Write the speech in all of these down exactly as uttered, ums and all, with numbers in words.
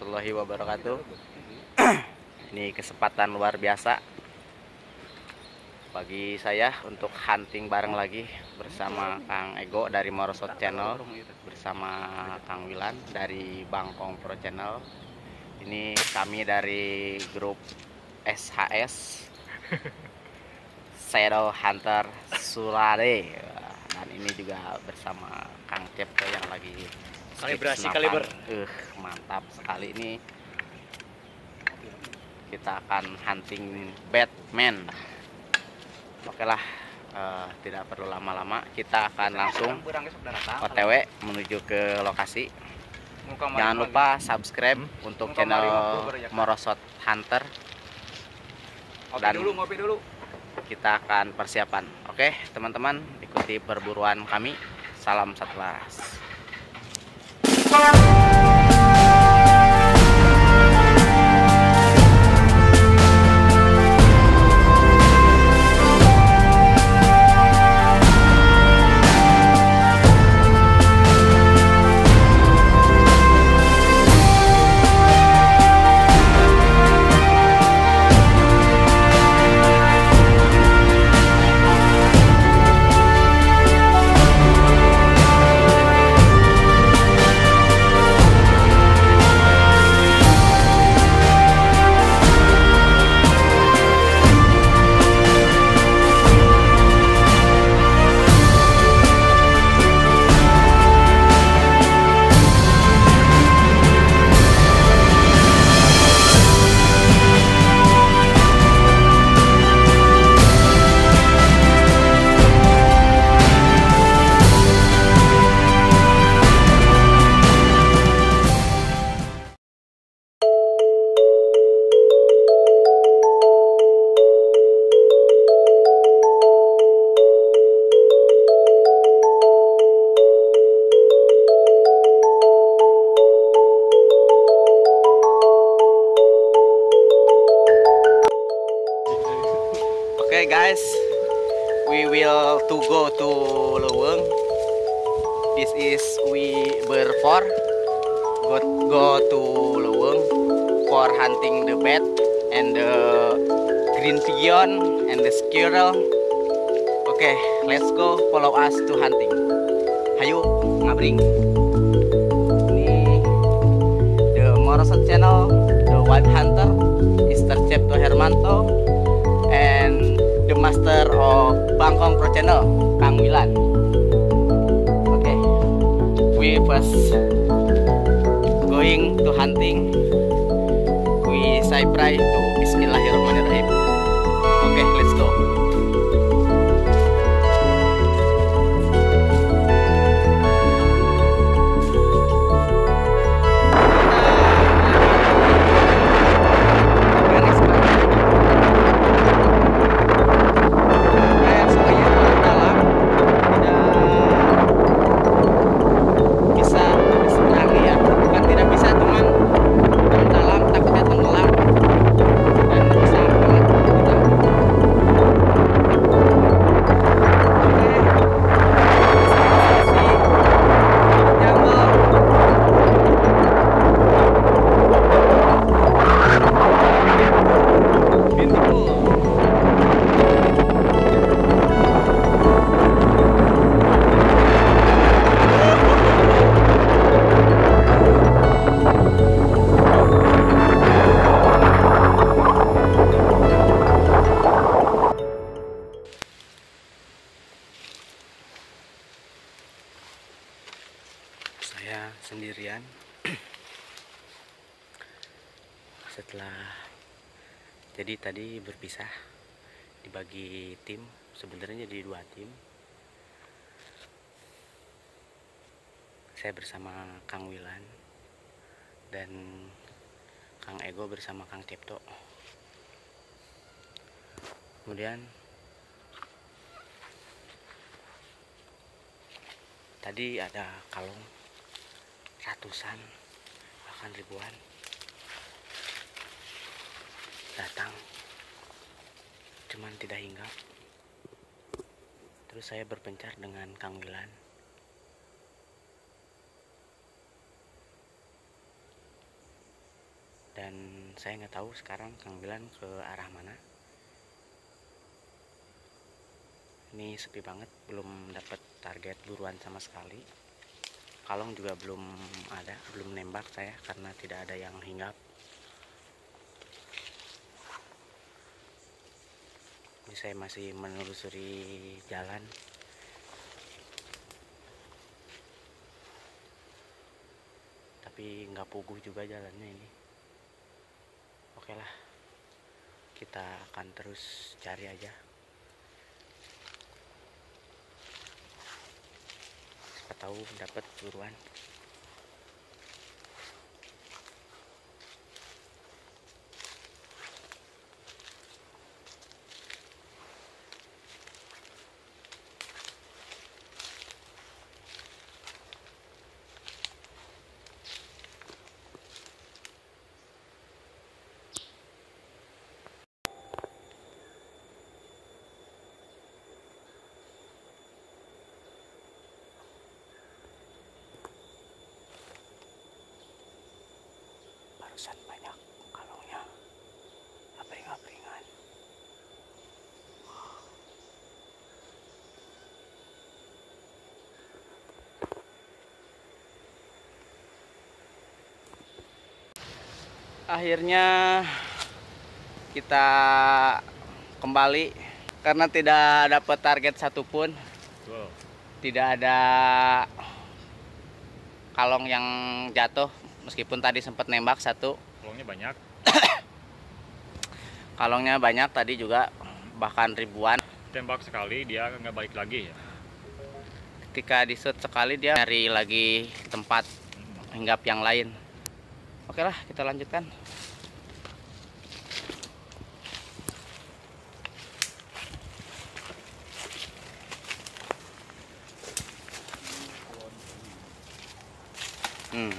warahmatullahi wabarakatuh. Ini kesempatan luar biasa bagi saya untuk hunting bareng lagi bersama Kang Ego dari Morosot Channel, bersama Kang Wilan dari Bangkong Pro Channel. Ini kami dari grup S H S Shadow Hunter Surade, dan ini juga bersama Kang Cepto yang lagi kalibrasi kaliber. Uh, mantap sekali ini. Kita akan hunting Batman. Oke lah, uh, tidak perlu lama-lama, kita akan langsung O T W menuju ke lokasi. Jangan lupa subscribe hmm? untuk channel Morosot Hunter. Dan ngopi dulu. Kita akan persiapan. Oke teman-teman, ikuti perburuan kami. Salam satu laras. Okay guys, we will to go to Leweng. This is we berfour go, go to Leweng for hunting the bat and the green pigeon and the squirrel. Okay, let's go, follow us to hunting. Hayu ngabring. Ini the Morosot Channel, the Wild Hunter, Mister Cepto Hermanto, and the master of Bangkong Pro Channel, Kang Wilan. Okay, we first going to hunting. We say pray to Bismillahirrahmanirrahim. Okay, let's go. Saya sendirian. Setelah jadi tadi berpisah, dibagi tim, sebenarnya jadi dua tim. Saya bersama Kang Wilan dan Kang Ego bersama Kang Cepto. Kemudian tadi ada kalung ratusan bahkan ribuan datang, cuman tidak hinggap. Terus saya berpencar dengan Kang Wilan. dan saya nggak tahu sekarang Kang Bilan ke arah mana. Ini sepi banget, belum dapat target buruan sama sekali. Kalong juga belum ada, belum nembak saya karena tidak ada yang hinggap. Ini saya masih menelusuri jalan. Tapi nggak puguh juga jalannya ini. Oke lah, kita akan terus cari aja. Siapa tahu dapat buruan. Barusan banyak kalongnya, abring-abringan. Akhirnya kita kembali karena tidak dapat target satupun. Wow. Tidak ada kalong yang jatuh. Meskipun tadi sempat nembak satu. Kalongnya banyak. Kalongnya banyak tadi juga, bahkan ribuan. Tembak sekali dia nggak balik lagi ya. Ketika di shoot sekali dia nyari lagi tempat hinggap yang lain. Oke lah, kita lanjutkan. Hmm.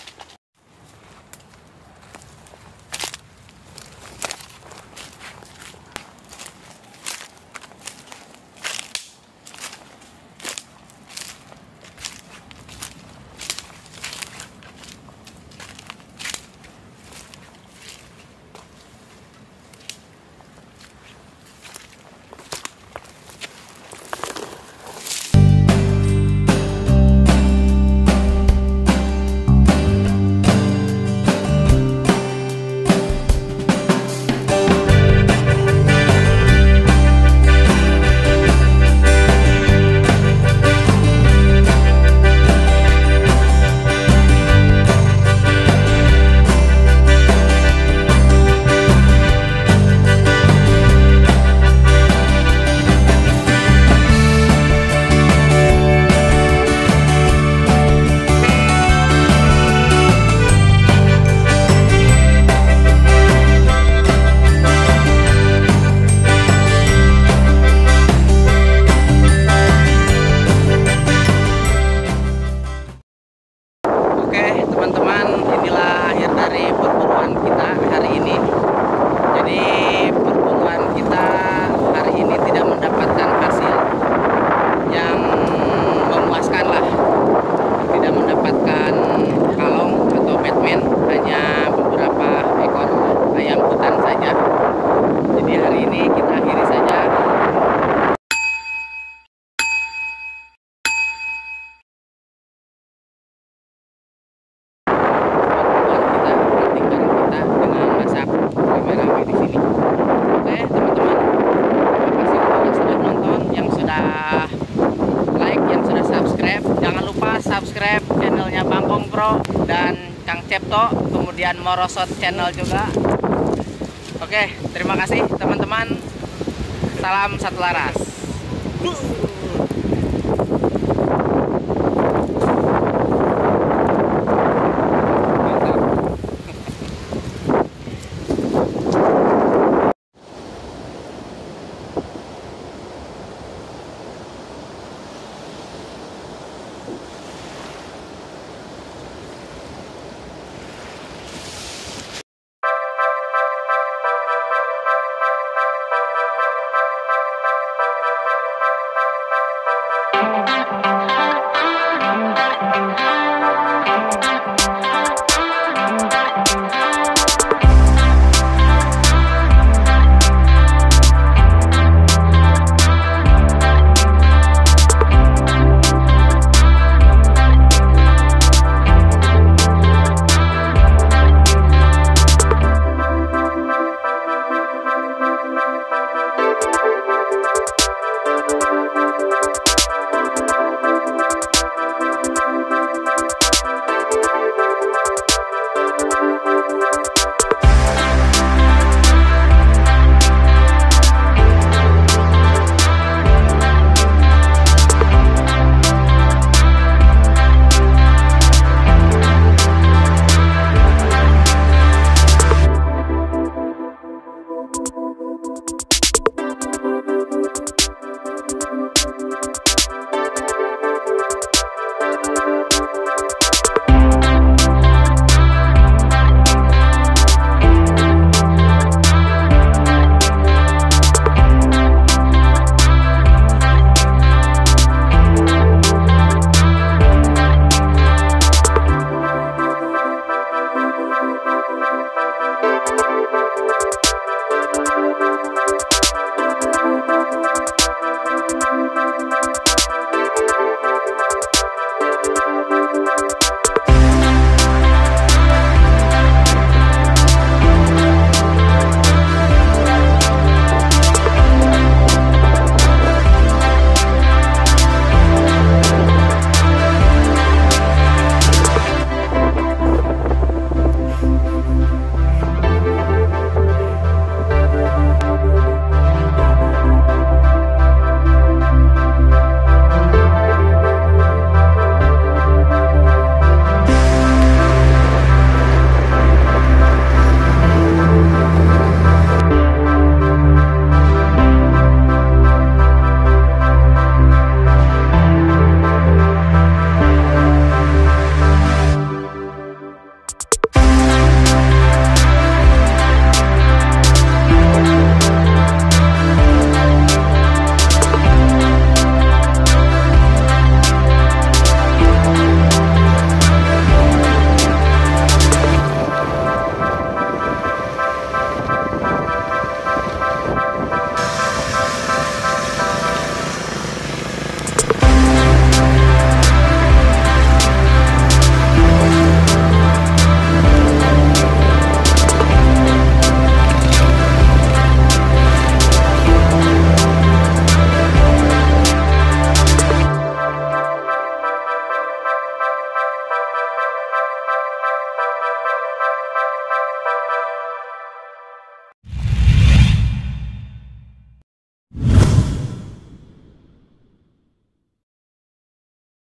Subscribe channelnya Bangkong Pro dan Kang Cepto, kemudian Morosot channel juga. Oke, terima kasih teman-teman. Salam satu laras.